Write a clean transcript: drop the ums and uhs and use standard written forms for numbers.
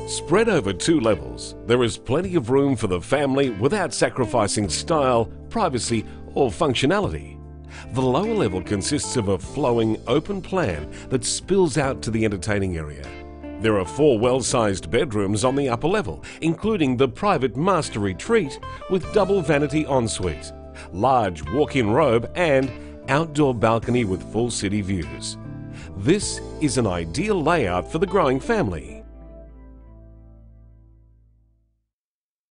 Spread over 2 levels, there is plenty of room for the family without sacrificing style, privacy or functionality. The lower level consists of a flowing, open plan that spills out to the entertaining area. There are 4 well-sized bedrooms on the upper level, including the private master retreat with double vanity ensuite, large walk-in robe and outdoor balcony with full city views. This is an ideal layout for the growing family.